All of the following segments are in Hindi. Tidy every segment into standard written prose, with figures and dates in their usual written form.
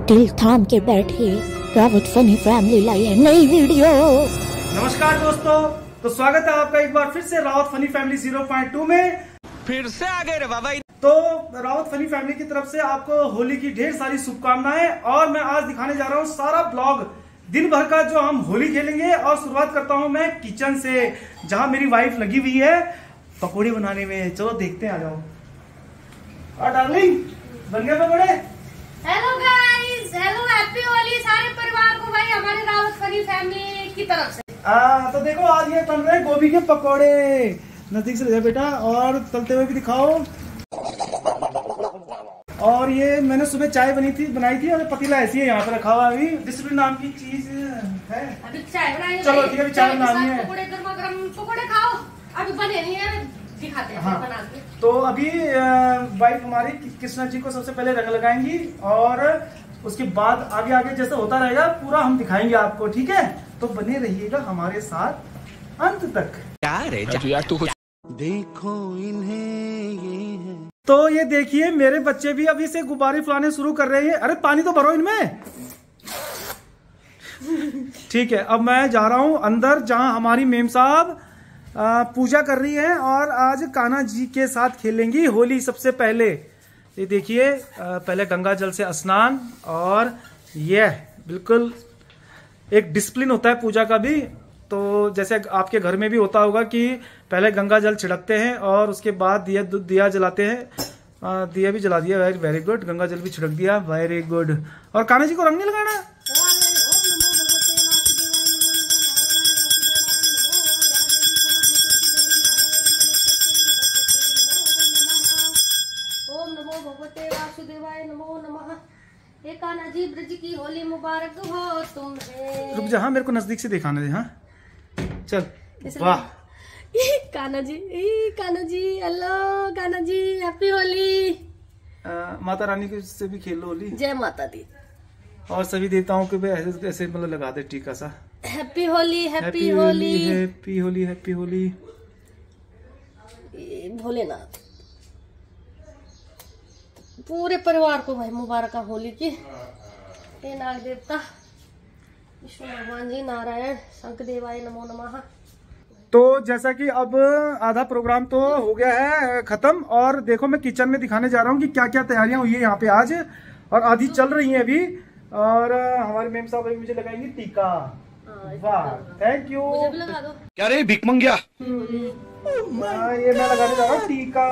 दिल थाम के बैठे, रावत फनी फैमिली लाई है नई वीडियो। नमस्कार दोस्तों, तो स्वागत है आपका एक बार फिर से रावत फनी फैमिली 0.2 में। फिर से आ गए रे बाबा। तो रावत फनी फैमिली की तरफ से आपको होली की ढेर सारी शुभकामनाएं, और मैं आज दिखाने जा रहा हूँ सारा ब्लॉग दिन भर का जो हम होली खेलेंगे। और शुरुआत करता हूँ मैं किचन से, जहाँ मेरी वाइफ लगी हुई है पकौड़े बनाने में। चलो देखते हैं, आ जाओ। और डार्लिंग, बन गए पकौड़े? Hello guys, hello, happy Holi सारे परिवार को भाई, हमारे रावत फनी फैमिली की तरफ से। तो देखो आज ये बन रहे हैं गोभी के पकौड़े। नजदीक से ले जाओ बेटा, और तलते हुए भी दिखाओ। और ये मैंने सुबह चाय बनाई थी और पतीला ऐसी है यहाँ पे रखा हुआ। अभी डिसिप्लिन नाम की चीज है, अभी चाय बनाएंगे। चलो ठीक है, अभी चाय बनानी है। पकौड़े गर्मा गर्म पकौड़े खाओ, अभी बने नहीं है, दिखाते हैं बना के। तो अभी वाइफ हमारी कृष्णा जी को सबसे पहले रंग लगाएंगी, और उसके बाद आगे आगे जैसे होता रहेगा पूरा हम दिखाएंगे आपको, ठीक है? तो बने रहिएगा हमारे साथ अंत तक। यार तू देखो इन्हें ये है। तो ये देखिए मेरे बच्चे भी अभी से गुब्बारे फुलाने शुरू कर रहे हैं। अरे पानी तो भरो इनमें। ठीक है, अब मैं जा रहा हूं अंदर, जहां हमारी मेम साहब पूजा कर रही है और आज कान्हा जी के साथ खेलेंगी होली। सबसे पहले ये देखिए, पहले गंगा जल से स्नान, और ये बिल्कुल एक डिसिप्लिन होता है पूजा का भी। तो जैसे आपके घर में भी होता होगा कि पहले गंगा जल छिड़कते हैं और उसके बाद दिया जलाते हैं। दिया भी जला दिया, वेरी गुड। गंगा जल भी छिड़क दिया, वेरी गुड। और कान्हा जी को रंग नहीं लगाना? ओम नमो भगवते वासुदेवाय नमो नमः। हे कान्हा जी, ब्रज की होली मुबारक हो तुम्हें। रुक जा, हाँ मेरे को नजदीक से दिखाने दे। हाँ चल, वाह कान्हा जी, हेलो कान्हा जी, हैप्पी होली। माता रानी के से भी खेल लो होली। जय माता दी। और सभी देवताओं के भी ऐसे ऐसे मतलब लगा दे टीका सा। Happy Holi, happy Holi, happy Holi, happy Holi. Bholenath पूरे परिवार को भाई मुबारक होली की। हे नाग देवता, विष्णु भगवान जी, नारायण, शंखदेवाय नमो नमः। तो जैसा कि अब आधा प्रोग्राम तो हो गया है खत्म, और देखो मैं किचन में दिखाने जा रहा हूँ कि क्या क्या तैयारियां हुई है यहाँ पे आज, और आधी चल रही है अभी। और हमारे मेम साहब अभी मुझे लगाएंगे टीका। वाह, थैंक यू। मुझे भी लगा दो। क्या रे भिख मंगिया। ये मैं लगाने जा रहा हूँ टीका।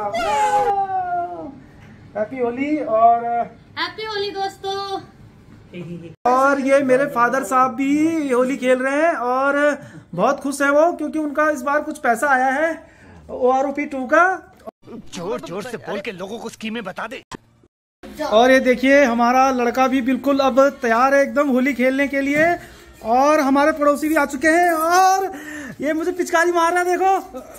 हैप्पी होली। और हैप्पी होली दोस्तों। और ये मेरे फादर साहब भी होली खेल रहे हैं, और बहुत खुश है वो, क्योंकि उनका इस बार कुछ पैसा आया है OROP2 का। जोर जोर से बोल के लोगों को स्कीमें बता दे। और ये देखिए हमारा लड़का भी बिल्कुल अब तैयार है एकदम होली खेलने के लिए। और हमारे पड़ोसी भी आ चुके हैं, और ये मुझे पिचकारी मार रहा है, देखो।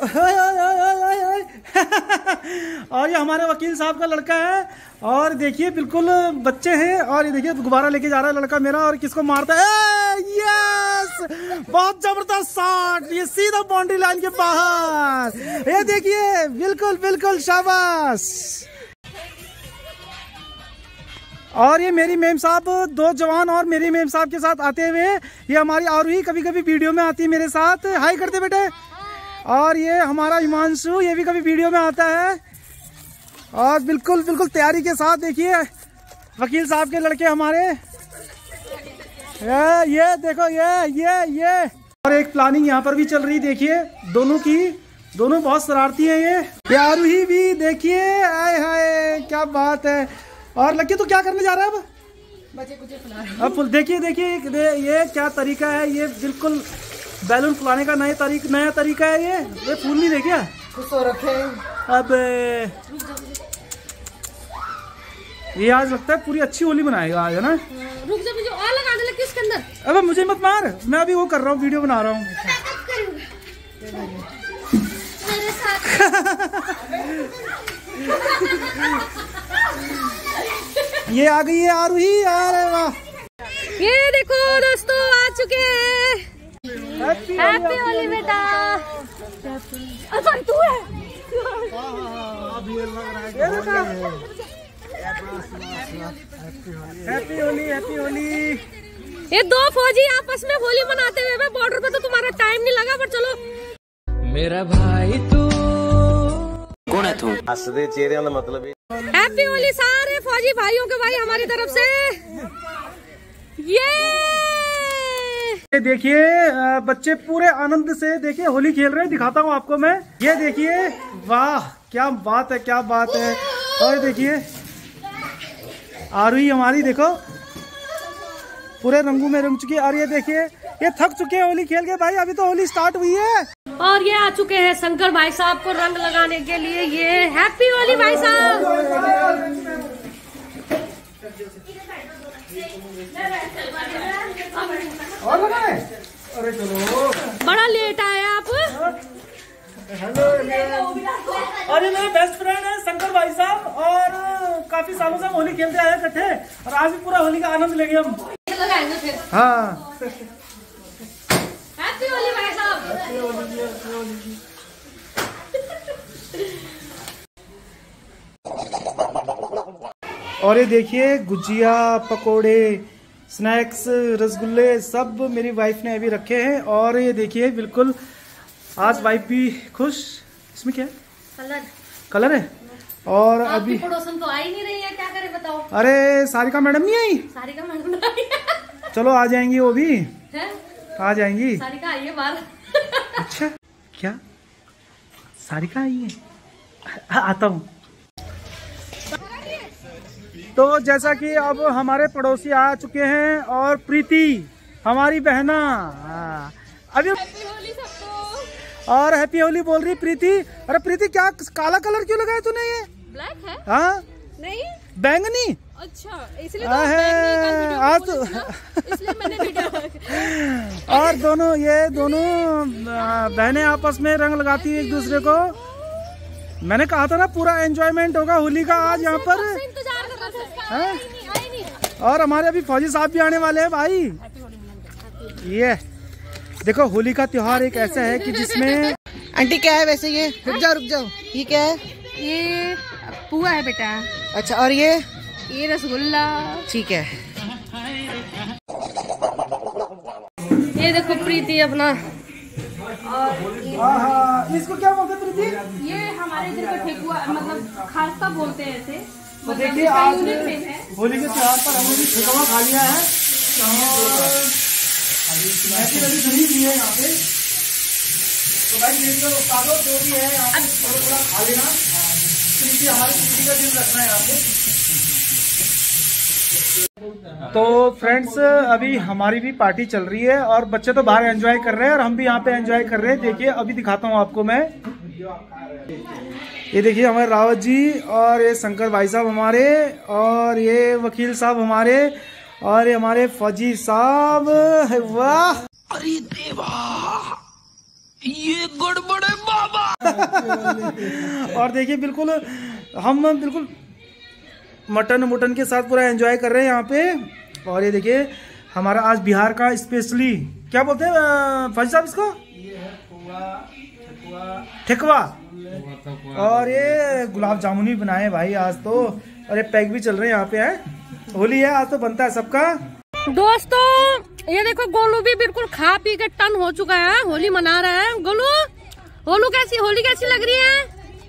और ये हमारे वकील साहब का लड़का है, और देखिए बिल्कुल बच्चे हैं। और ये देखिए गुब्बारा लेके जा रहा है लड़का मेरा, और किसको मारता है। यस, बहुत जबरदस्त शॉट, ये सीधा बाउंड्री लाइन के बाहर। ये देखिए, बिल्कुल बिल्कुल शाबाश। और ये मेरी मेम साहब, दो जवान और मेरी मेम साहब के साथ आते हुए, ये हमारी आरूही कभी कभी वीडियो में आती है मेरे साथ। हाय करते बेटे। और ये हमारा हिमांशु, ये भी कभी वीडियो में आता है। और बिल्कुल बिल्कुल तैयारी के साथ देखिए वकील साहब के लड़के हमारे। ये देखो, ये और एक प्लानिंग यहाँ पर भी चल रही, देखिए दोनों की। दोनों बहुत शरारती है ये आरूही भी, देखिए। आए हाय, क्या बात है। और लकी तो क्या करने जा रहा है अब? बच्चे कुछ फुला रहे हैं। अब देखिए ये क्या तरीका है, ये बिल्कुल बैलून फुलाने का नया तरीका है। ये फूल नहीं दे क्या? खुश हो रखे। अब ये आज लगता है पूरी अच्छी होली बनाएगा आज, है ना? रुक जा, मुझे और लगाने लगे इसके अंदर। अब मुझे मत मार, मैं अभी वो कर रहा हूँ, वीडियो बना रहा हूँ। मेरे साथ ये आ गई है आरूही। अरे वाह, ये देखो दोस्तों, आ चुके हैं। हैप्पी होली बेटा। अरे तू है। Happy Holi, happy Holi. ये दो फौजी आपस में होली मनाते हुए बॉर्डर पे, तो तुम्हारा टाइम नहीं लगा, पर चलो। मेरा भाई तू कौन है तू? हंसदे चेहरे का मतलब हैप्पी होली सारे फौजी भाइयों के भाई हमारी तरफ से। ये देखिए बच्चे पूरे आनंद से देखिए होली खेल रहे हैं, दिखाता हूँ आपको मैं। ये देखिए, वाह क्या बात है, क्या बात है। और देखिए आरुई हमारी देखो पूरे रंगों में रंग चुकी है। और ये देखिए ये थक चुके हैं होली खेल के भाई, अभी तो होली स्टार्ट हुई है। और ये आ चुके हैं शंकर भाई साहब को रंग लगाने के लिए। ये हैप्पी होली भाई साहब। और लगाए? अरे चलो, बड़ा लेट आए आप। और ये मेरे बेस्ट फ्रेंड है शंकर भाई साहब, और काफी सालों से हम होली खेलते आए इकट्ठे, और आज भी पूरा होली का आनंद लेंगे हम। लगाएंगे फिर। हाँ, हैप्पी होली भाई साहब। और ये देखिए गुजिया, पकोड़े, स्नैक्स, रसगुल्ले सब मेरी वाइफ ने अभी रखे हैं। और ये देखिए बिल्कुल आज वाइफ भी खुश। इसमें क्या है? कलर है। और अभी पड़ोसन तो आ ही नहीं रही है, क्या करे बताओ। अरे सारिका मैडम नहीं आई? सारिका मैडम नहीं आई। चलो आ जाएंगी वो भी है? आ जाएंगी। सारिका आई है बाहर। अच्छा क्या सारिका आई है? आता हूँ। तो जैसा कि अब हमारे पड़ोसी आ चुके हैं, और प्रीति हमारी बहना अभी और हैप्पी होली बोल रही प्रीति। अरे प्रीति क्या काला कलर क्यों लगाया तूने? ये ब्लैक है? हाँ नहीं बैंगनी। अच्छा इसलिए तो आज तो इसलिए मैंने वीडियो। और ये दोनों बहनें आपस में रंग लगाती है एक दूसरे को। मैंने कहा था ना पूरा एंजॉयमेंट होगा होली का आज यहाँ पर। है? और हमारे अभी फौजी साहब भी आने वाले हैं भाई। ये देखो होली का त्योहार एक ऐसा है कि जिसमें आंटी क्या है वैसे? ये रुक जाओ ये क्या है? ये पुआ है बेटा। अच्छा और ये रसगुल्ला। ठीक है। ये देखो प्रीति अपना। इसको क्या बोलते हैं प्रीति? ये हमारे इधर का ठेकुआ, मतलब खास्ता बोलते हैं ऐसे। तो देखिए आज होली के त्योहार पर हमने भी ठेकुआ खा लिया है, ऐसी वाली घड़ी भी है यहाँ पे। तो भाई उस्तादों जो भी है यहाँ पे थोड़ा खा लेना, प्रीति हमारी खुशी का दिन रखना है यहाँ पे। तो फ्रेंड्स अभी हमारी भी पार्टी चल रही है, और बच्चे तो बाहर एंजॉय कर रहे हैं और हम भी यहाँ पे एंजॉय कर रहे हैं। देखिए अभी दिखाता हूँ आपको मैं। ये देखिए हमारे रावत जी, और ये शंकर भाई साहब हमारे, और ये वकील साहब हमारे, और ये हमारे फौजी साहब। वाह अरे देवा ये गड़बड़ है बाबा। और देखिए बिल्कुल हम बिल्कुल मटन के साथ पूरा एंजॉय कर रहे हैं यहाँ पे। और ये देखिए हमारा आज बिहार का स्पेशली क्या बोलते हैं फौजी साहब इसको? ठेकुआ। और ये गुलाब जामुन भी बनाए भाई आज तो, और ये पैक भी चल रहे हैं यहाँ पे। है होली है आज तो बनता है सबका। दोस्तों ये देखो गोलू भी बिल्कुल खा पी के टन हो चुका है, होली मना रहा है। गोलू होली कैसी लग रही है?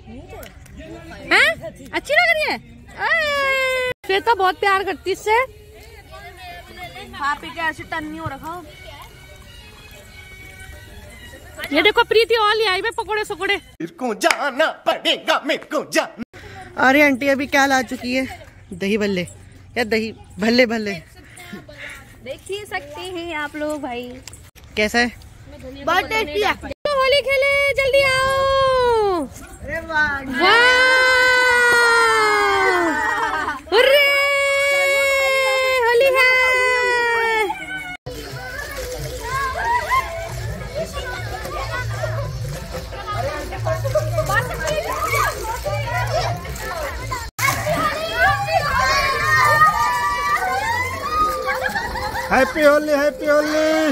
अच्छी लग रही है? श्वेता बहुत प्यार करती इससे। खा पी के ऐसे टन नहीं हो रखा। ये देखो प्रीति और ले आई पकोड़े सकोड़े। मेरे को जाना पड़ेगा, मेरे को जाना। अरे आंटी अभी क्या ला चुकी है? दही भल्ले या दही भल्ले देख ही सकते हैं आप लोग भाई। कैसा है? बहुत टेस्टी है। तो होली खेले जल्दी आओ। वाह होली है। Happy Holi, happy Holi.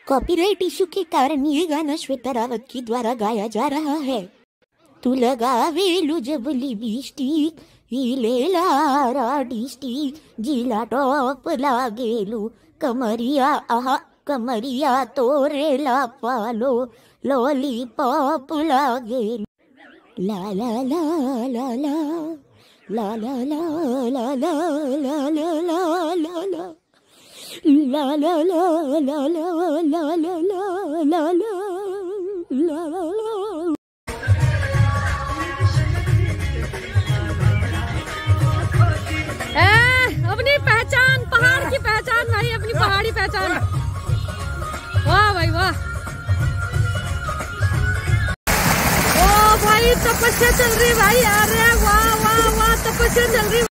Copyright issue के कारण ये गाना श्वेता रावत के द्वारा गाया जा रहा है। तू लगावेलू जब लिपस्टिक हिलेला डिस्टिक जिला टॉप लागेलू कमरिया आहा कमरिया तोरेला पालो लॉलीपॉप लागेलू ला ला ला ला ला ला ला ला ला ला ला ला ला ला ला La la la la la la la la la la la la। अपनी पहचान, पहाड़ की पहचान भाई, अपनी पहाड़ी पहचान। वाह भाई वाह। ओ भाई तपस्या चल रही भाई, अरे वाह वाह वाह तपस्या चल रही।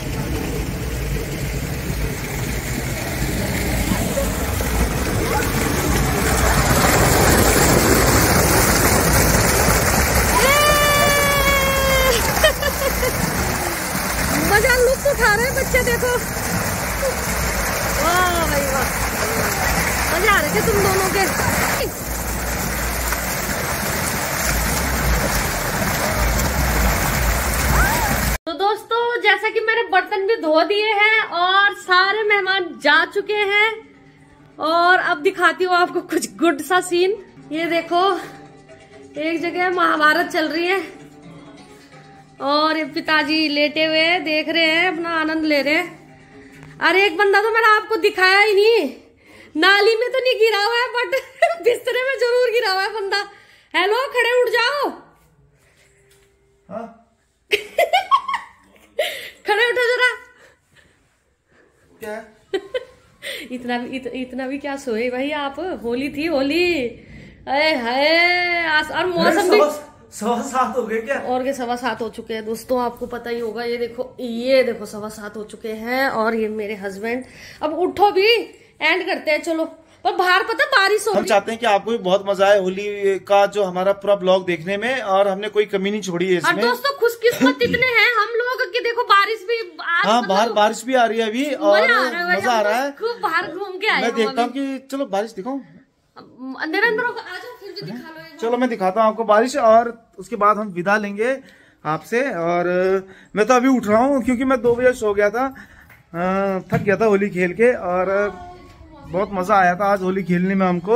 मजा लुत्फ उठा रहे बच्चे, देखो वाह भाई वाह, मजा आ रहे थे तुम दोनों के। तो दोस्तों जैसा कि मैंने बर्तन भी धो दिए हैं और सारे मेहमान जा चुके हैं, और अब दिखाती हूँ आपको कुछ गुड सा सीन। ये देखो एक जगह महाभारत चल रही है और ये पिताजी लेटे हुए देख रहे हैं, अपना आनंद ले रहे हैं। अरे एक बंदा तो मैंने आपको दिखाया ही नहीं, नाली में तो नहीं गिरा हुआ है बट बिस्तरे में जरूर गिरा हुआ है बंदा। हेलो खड़े उठ जाओ। हाँ? खड़े उठो जरा। क्या इतना भी क्या सोए भाई आप, होली थी होली। अरे हाय, और मौसम भी 7:15 हो गए क्या? और के 7:15 हो चुके हैं दोस्तों, आपको पता ही होगा। ये देखो 7:15 हो चुके हैं और ये मेरे हस्बैंड। अब उठो भी, एंड करते हैं चलो। पर बाहर पता बारिश हो रही। हम चाहते हैं कि आपको भी बहुत मजा आए होली का जो हमारा पूरा ब्लॉग देखने में, और हमने कोई कमी नहीं छोड़ी है इसमें। और दोस्तों खुशकिस्मत इतने हैं हम लोग कि देखो बारिश भी हाँ बाहर बारिश भी आ रही है अभी, और मजा आ रहा है। खूब बाहर घूम के आए। मैं देखता हूँ कि चलो बारिश दिखाऊं, अंदर आ जाओ, फिर भी दिखा लो। चलो मैं दिखाता हूँ आपको बारिश, और उसके बाद हम विदा लेंगे आपसे। और मैं तो अभी उठ रहा हूँ क्योंकि मैं 2 बजे सो गया था, थक गया था होली खेल के, और बहुत मजा आया था आज होली खेलने में हमको।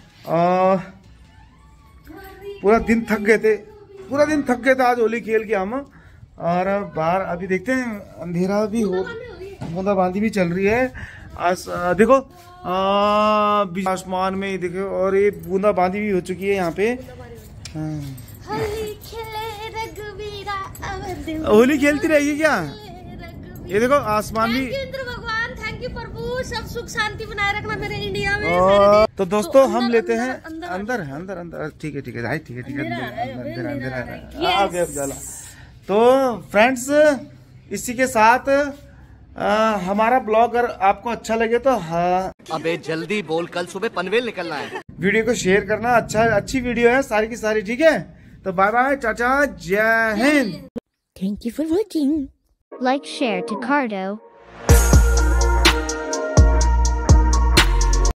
पूरा दिन थक गए थे आज होली खेल के हम। और बाहर अभी देखते हैं, अंधेरा भी हो, बूंदाबांदी भी चल रही है। आज देखो आसमान में देखो, और ये बूंदाबांदी भी हो चुकी है यहाँ पे। होली खेलती रहेगी क्या? ये देखो आसमान भी। भगवान थैंक यू प्रभु, सब सुख शांति बनाए रखना मेरे इंडिया में। तो दोस्तों हम लेते हैं अंदर। ठीक है अंदर। तो फ्रेंड्स इसी के साथ हमारा ब्लॉग अगर आपको अच्छा लगे तो हाँ, अबे जल्दी बोल, कल सुबह पनवेल निकलना है। वीडियो को शेयर करना। अच्छी वीडियो है सारी की सारी, ठीक है? तो बाय बाय, चाचा, जय Hind. Thank you for watching. Like, share to Cardo.